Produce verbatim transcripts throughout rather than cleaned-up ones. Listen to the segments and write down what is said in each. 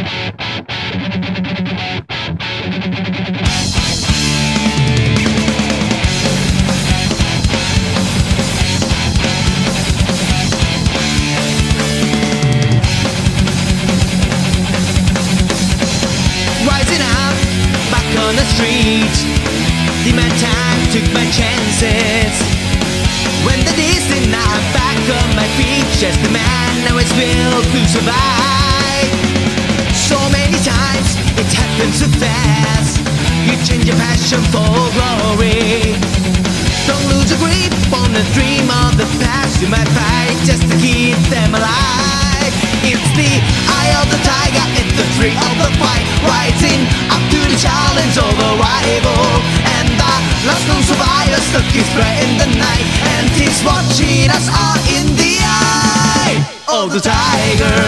Rising up, back on the street, demand time, took my chances. When the days did not back on my feet, just the man I was built to survive. So many times it happens so fast, you change your passion for glory. Don't lose a grip on the dream of the past, you might fight just to keep them alive. It's the eye of the tiger, it's the thrill of the fight, rising up to the challenge of a rival. And the last known survivor stuck his prey in the night, and he's watching us all in the eye of the tiger.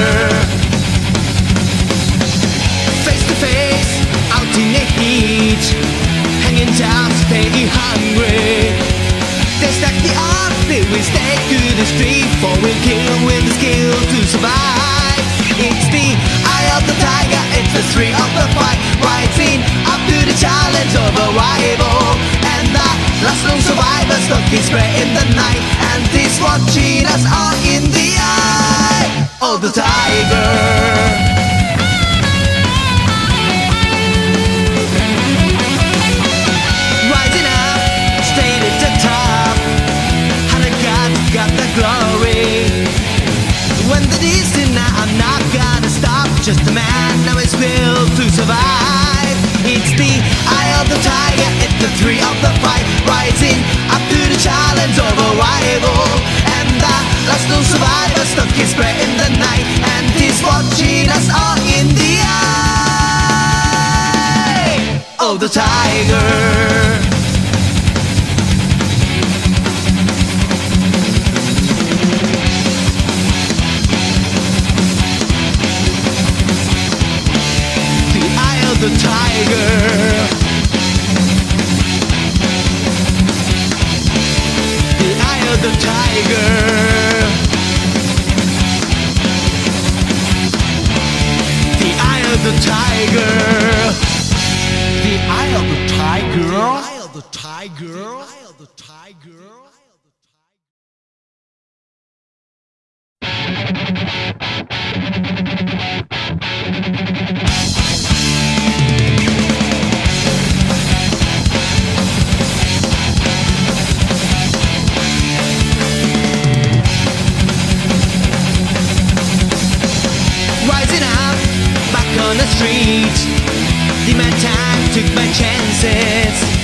Face to face, out in the heat, hanging down, staying hungry. They stack the odds, they will stay to the street, for we'll kill with the skill to survive. It's the eye of the tiger, it's the thrill of the fight, rising up to the challenge of a rival. And the last known survivor stuck his prey in the night, and he's watching us all in the eye of the tiger. Got the glory. When the days in now, I'm not gonna stop. Just a man now is built to survive. It's the eye of the tiger, it's the thrill of the fight, rising up to the challenge of a rival. And the last known survivor stuck his prey in the night, and he's watching us all in the eye of the tiger. The tiger, the eye of the tiger, the eye of the tiger, the eye of the tiger, the eye of the tiger, the eye of the tiger. Rising up, back on the street, demand time, took my chances.